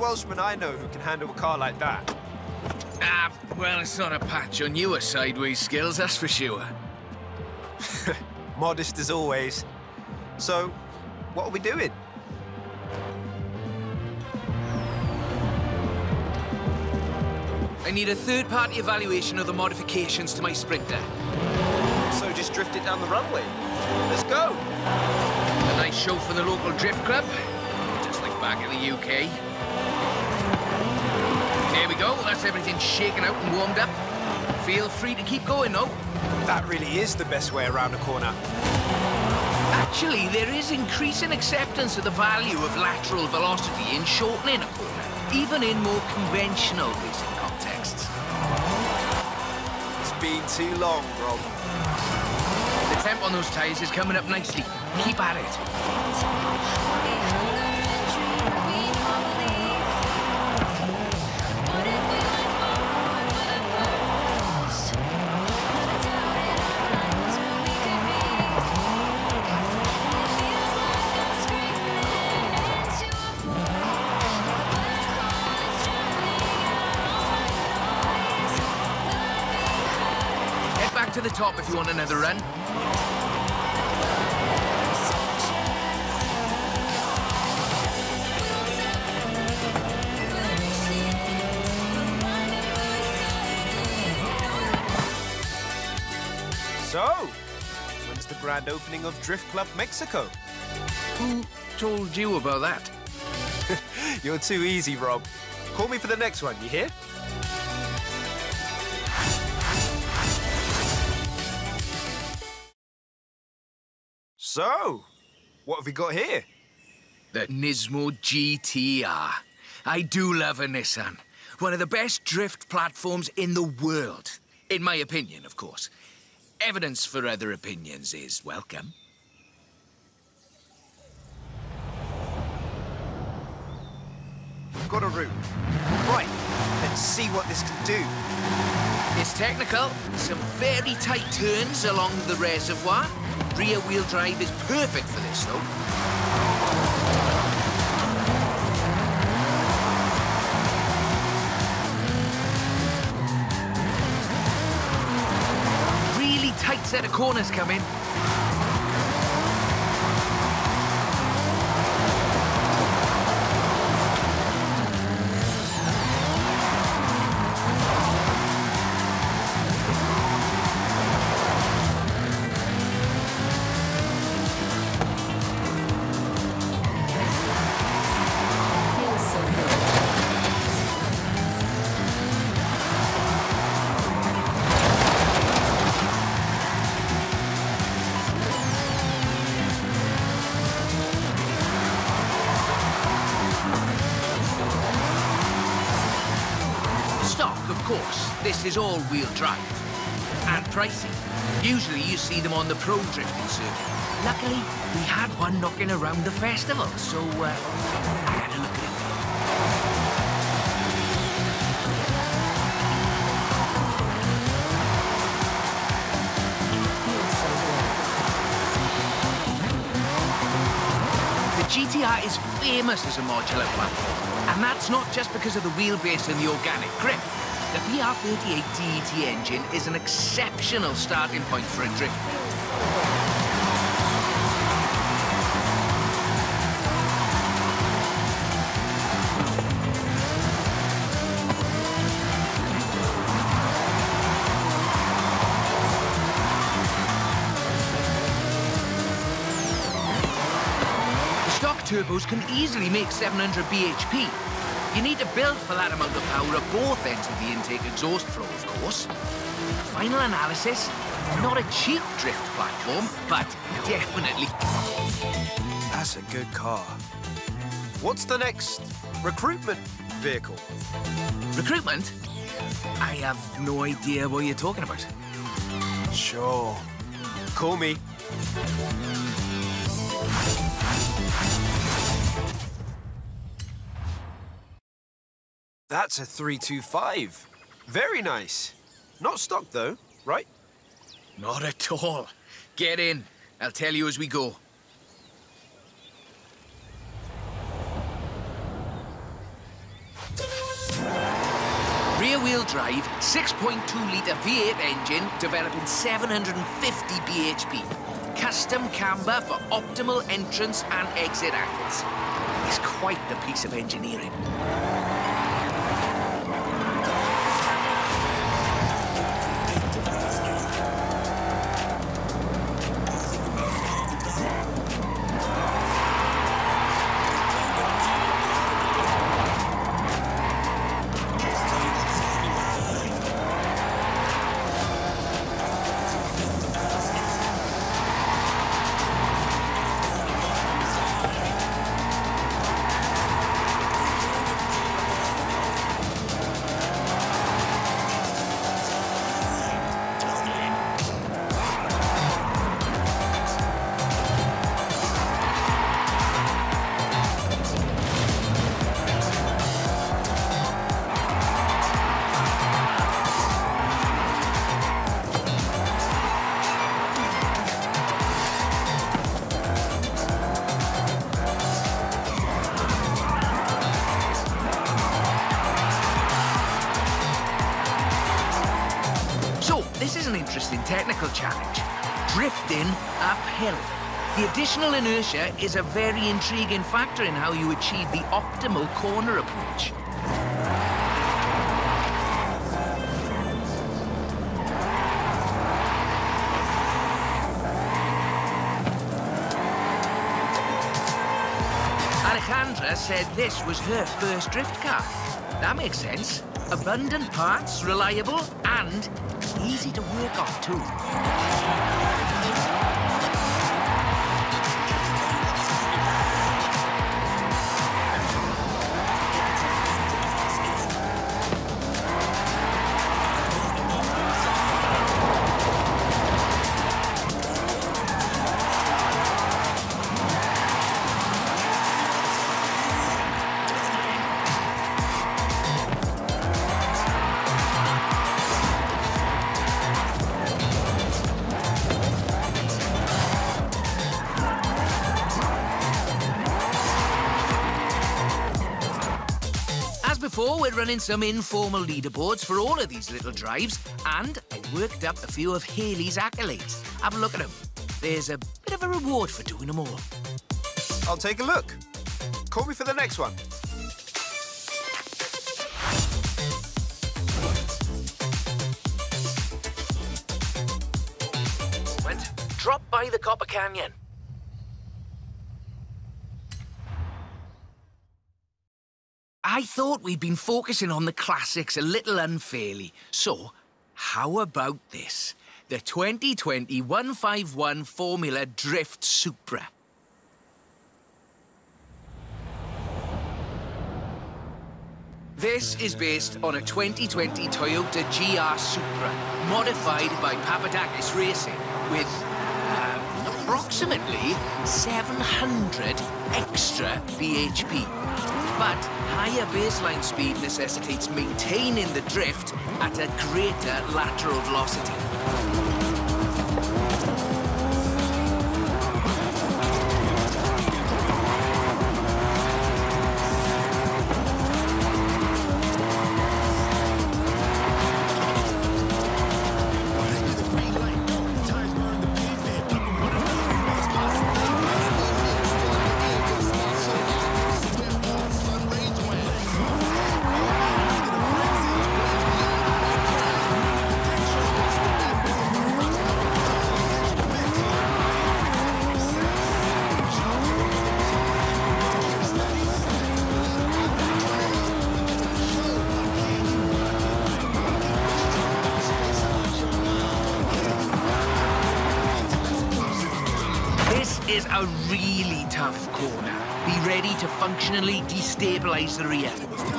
Welshman I know who can handle a car like that. Ah, well, it's not a patch on your sideways skills, that's for sure. Modest as always. So, what are we doing? I need a third-party evaluation of the modifications to my Sprinter. So just drift it down the runway. Let's go. A nice show for the local drift club, just like back in the UK. There we go, that's everything shaken out and warmed up. Feel free to keep going, though. That really is the best way around a corner. Actually, there is increasing acceptance of the value of lateral velocity in shortening a corner, even in more conventional racing contexts. It's been too long, Rob. The temp on those tyres is coming up nicely. Keep at it. Head back to the top if you want another run. So, when's the grand opening of Drift Club Mexico? Who told you about that? You're too easy, Rob. Call me for the next one, you hear? So, what have we got here? The Nismo GTR. I do love a Nissan. One of the best drift platforms in the world. In my opinion, of course. Evidence for other opinions is welcome. Got a route. Right, let's see what this can do. It's technical. Some very tight turns along the reservoir. Rear-wheel drive is perfect for this, though. Really tight set of corners coming. Of course, this is all-wheel drive. And pricey. Usually you see them on the pro drifting circuit. Luckily, we had one knocking around the festival, so I had a look at it. The GTR is famous as a modular platform, and that's not just because of the wheelbase and the organic grip. The VR38 DET engine is an exceptional starting point for a drift build. The stock turbos can easily make 700 bhp. You need to build for that amount of power at both ends of the intake exhaust flow, of course. Final analysis, not a cheap drift platform, but definitely. That's a good car. What's the next recruitment vehicle? Recruitment? I have no idea what you're talking about. Sure. Call me. That's a 325. Very nice. Not stock, though, right? Not at all. Get in. I'll tell you as we go. rear-wheel drive, 6.2-litre V8 engine developing 750 bhp. Custom camber for optimal entrance and exit angles. It's quite the piece of engineering. This is an interesting technical challenge. Drifting uphill. The additional inertia is a very intriguing factor in how you achieve the optimal corner approach. Alejandra said this was her first drift car. That makes sense. Abundant parts, reliable, and easy to work on, too. Before, we're running some informal leaderboards for all of these little drives, and I worked up a few of Hayley's accolades. Have a look at them. There's a bit of a reward for doing them all. I'll take a look. Call me for the next one. Drop by the Copper Canyon. I thought we'd been focusing on the classics a little unfairly. So, how about this? The 2020 151 Formula Drift Supra. This is based on a 2020 Toyota GR Supra, modified by Papadakis Racing, with approximately 700 extra bhp. But higher baseline speed necessitates maintaining the drift at a greater lateral velocity. Is a really tough corner. Be ready to functionally destabilize the rear.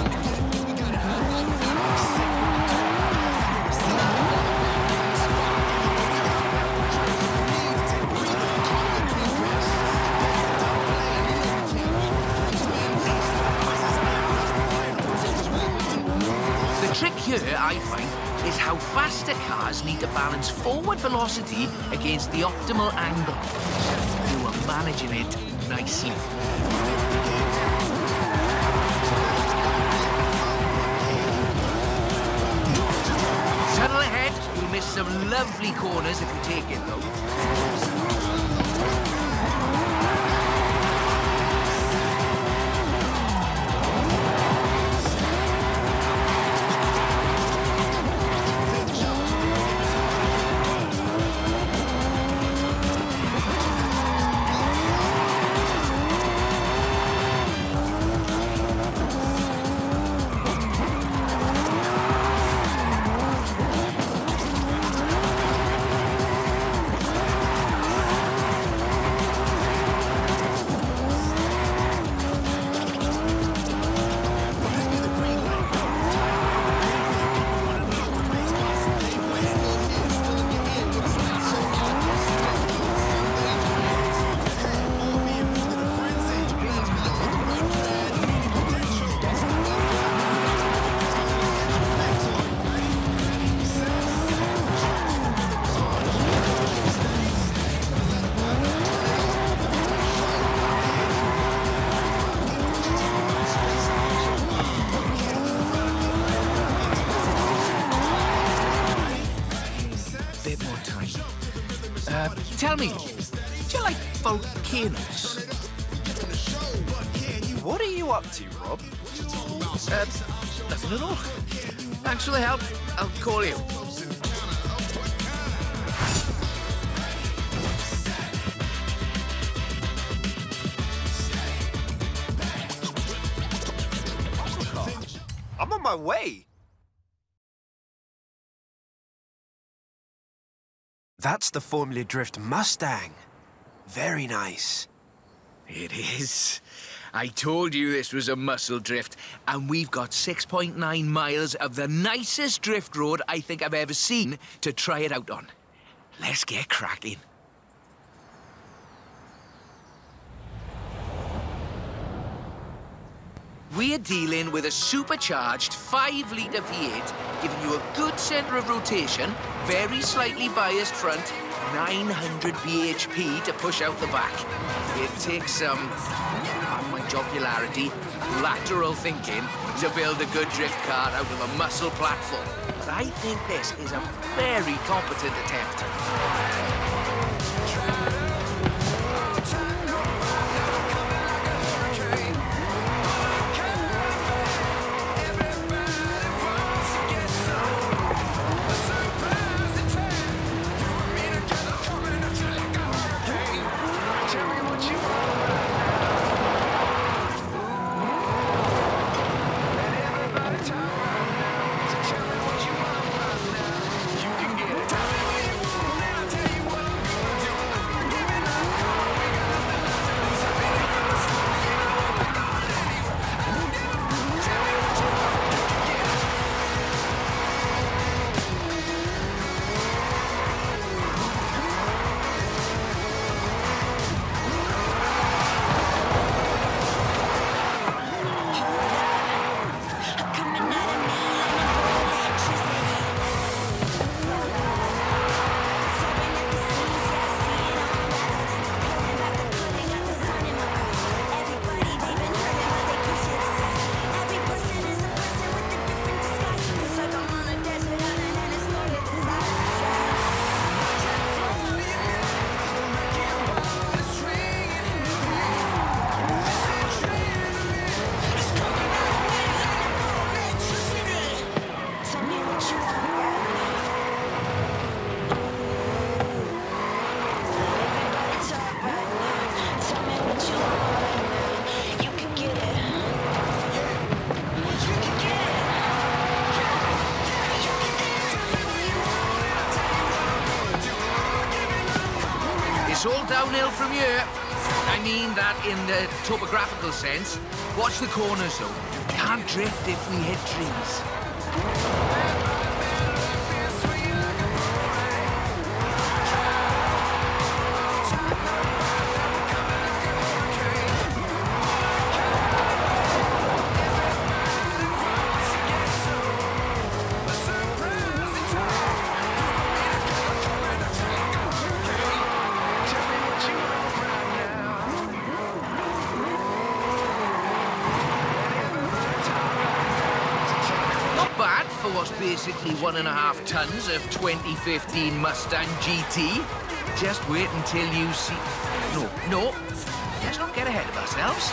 The trick here, I find, is how faster cars need to balance forward velocity against the optimal angle. You are managing it nicely. some lovely corners if you take it, though. Tell me, do you like volcanoes? What are you up to, Rob? Nothing at all. Thanks for the help. I'll call you. I'm on my way. That's the Formula Drift Mustang. Very nice. It is. I told you this was a muscle drift, and we've got 6.9 miles of the nicest drift road I think I've ever seen to try it out on. Let's get cracking. We're dealing with a supercharged 5-litre V8, giving you a good centre of rotation, very slightly biased front, 900 bhp to push out the back. It takes some, pardon my jocularity, lateral thinking to build a good drift car out of a muscle platform. But I think this is a very competent attempt. It's all downhill from here. I mean that in the topographical sense. Watch the corners, though. Can't drift if we hit trees. What's basically 1.5 tons of 2015 Mustang GT. Just wait until you see... No. Let's not get ahead of ourselves.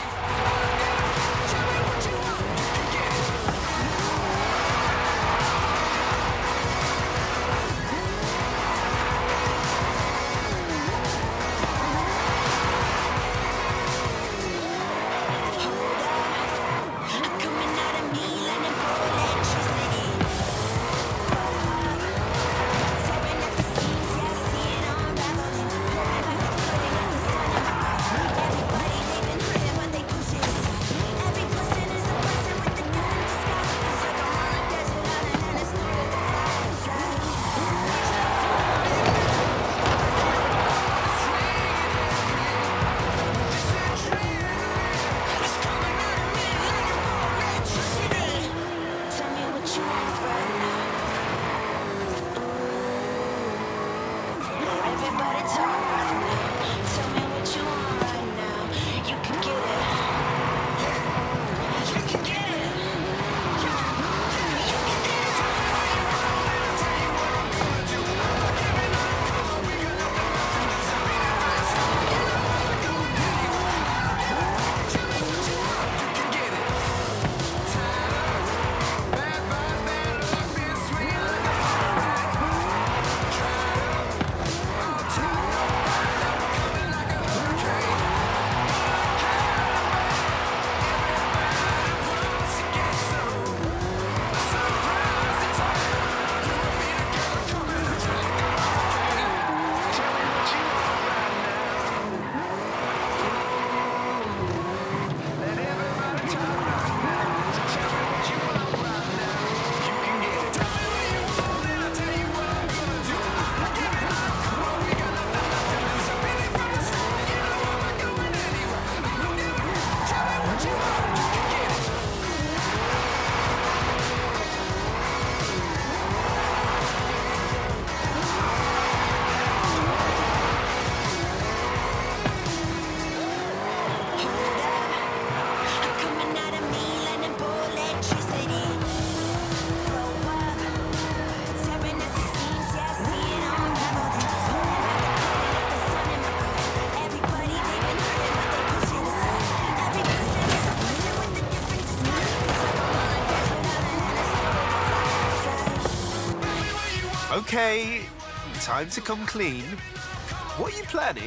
Okay, time to come clean. What are you planning?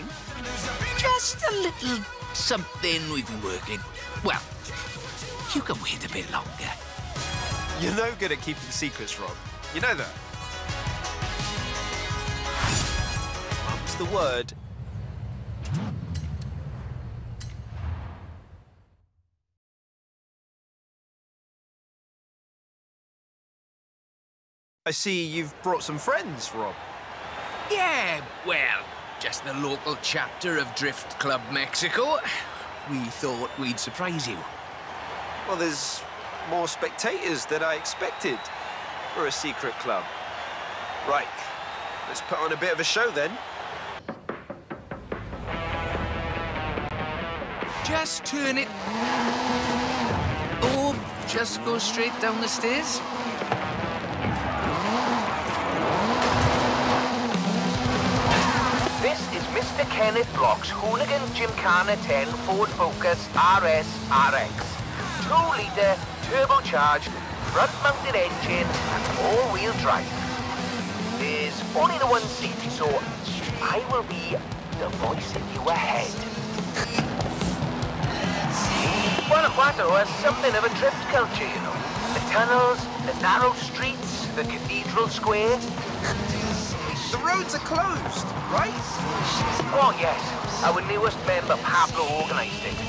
Just a little something we've been working. Well, you can wait a bit longer. You're no good at keeping secrets, Rob. You know that. Mum's the word. I see you've brought some friends, Rob. Yeah, well, just the local chapter of Drift Club Mexico. We thought we'd surprise you. Well, there's more spectators than I expected for a secret club. Right, let's put on a bit of a show then. Just turn it... Oh, just go straight down the stairs. This is Mr. Kenneth Block's Hooligan Gymkhana 10 Ford Focus RS RX. 2-litre, turbocharged, front-mounted engine and all-wheel drive. There's only the one seat, so I will be the voice in your head. Guanajuato has something of a drift culture, you know. The tunnels, the narrow streets, the cathedral square. The roads are closed, right? Oh, yes. Our newest member, Pablo, organised it.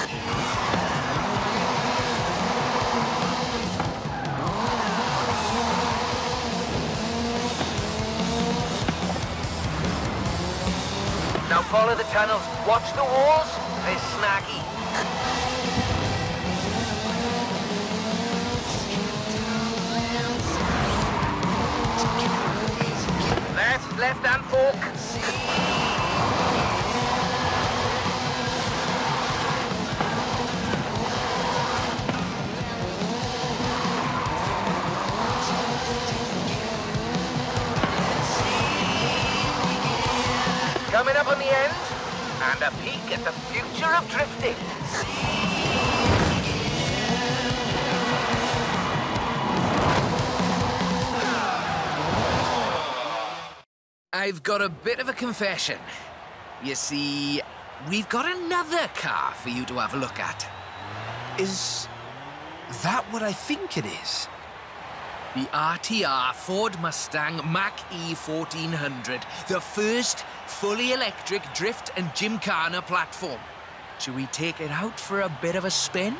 Now follow the tunnels. Watch the walls. They're snaggy. Left-hand fork. a peek at the future of drifting. I've got a bit of a confession. You see, we've got another car for you to have a look at. Is that what I think it is? The RTR Ford Mustang Mach-E 1400, the first fully electric drift and gymkhana platform. Should we take it out for a bit of a spin?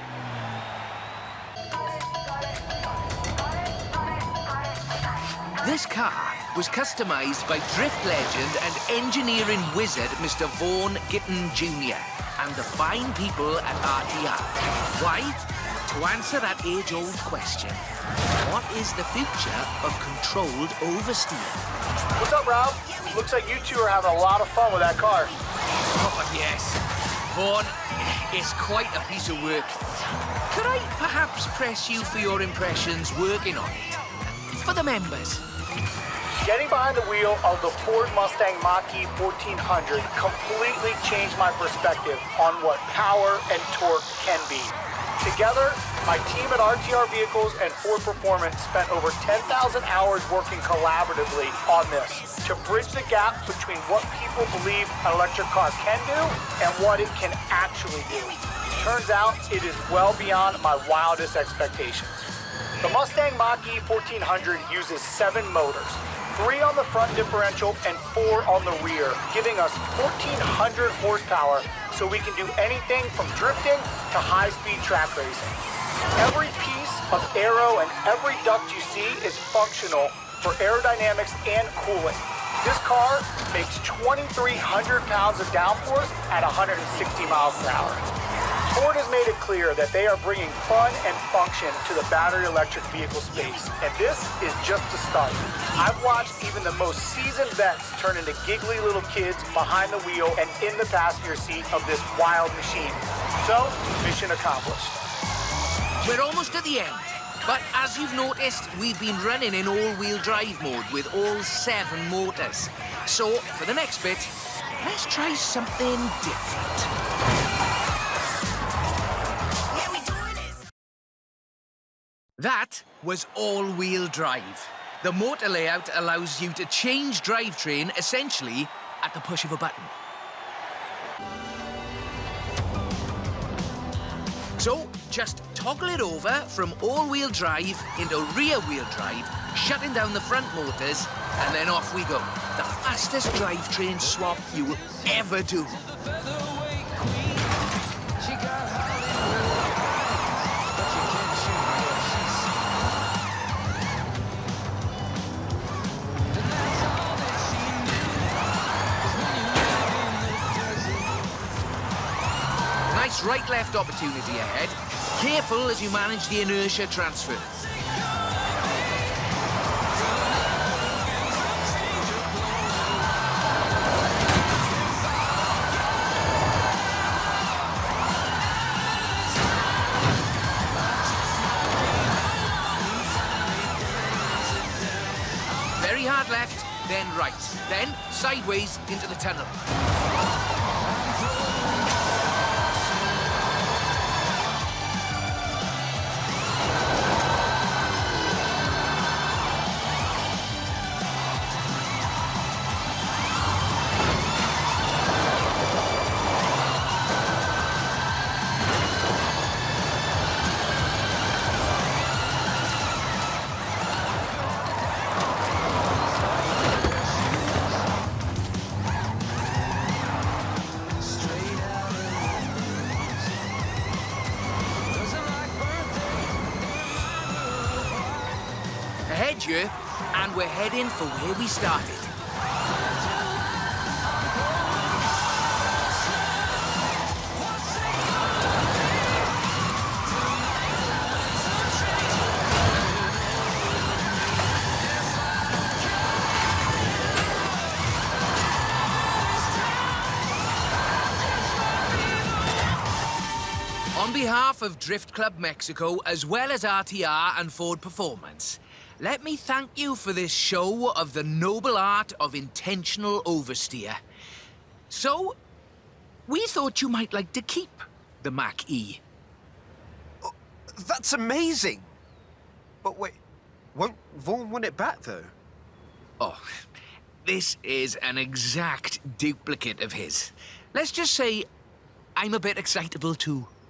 This car was customized by drift legend and engineering wizard Mr. Vaughn Gittin Jr. and the fine people at RTR. Why? To answer that age-old question, what is the future of controlled oversteer? What's up, Rob? Looks like you two are having a lot of fun with that car. Oh, yes. Vaughn, it's quite a piece of work. Could I perhaps press you for your impressions working on it? For the members. Getting behind the wheel of the Ford Mustang Mach-E 1400 completely changed my perspective on what power and torque can be. Together, my team at RTR Vehicles and Ford Performance spent over 10,000 hours working collaboratively on this to bridge the gap between what people believe an electric car can do and what it can actually do. Turns out, it is well beyond my wildest expectations. The Mustang Mach-E 1400 uses 7 motors, 3 on the front differential and 4 on the rear, giving us 1,400 horsepower so we can do anything from drifting to high-speed track racing. Every piece of aero and every duct you see is functional for aerodynamics and cooling. This car makes 2,300 pounds of downforce at 160 miles per hour. Ford has made it clear that they are bringing fun and function to the battery electric vehicle space, and this is just the start. I've watched even the most seasoned vets turn into giggly little kids behind the wheel and in the passenger seat of this wild machine. So, mission accomplished. We're almost at the end, but as you've noticed, we've been running in all-wheel drive mode with all 7 motors. So, for the next bit, let's try something different. That was all-wheel drive. The motor layout allows you to change drivetrain essentially at the push of a button. So, just toggle it over from all-wheel drive into rear-wheel drive, shutting down the front motors, and then off we go. The fastest drivetrain swap you will ever do. Nice right-left opportunity ahead. Careful as you manage the inertia transfer. Very hard left, then right, then sideways into the tunnel. Ahead you, and we're heading for where we started. On behalf of Drift Club Mexico, as well as RTR and Ford Performance, let me thank you for this show of the noble art of intentional oversteer. So, We thought you might like to keep the Mach-E. That's amazing. But wait, won't Vaughn want it back, though? Oh, this is an exact duplicate of his. Let's just say I'm a bit excitable, too.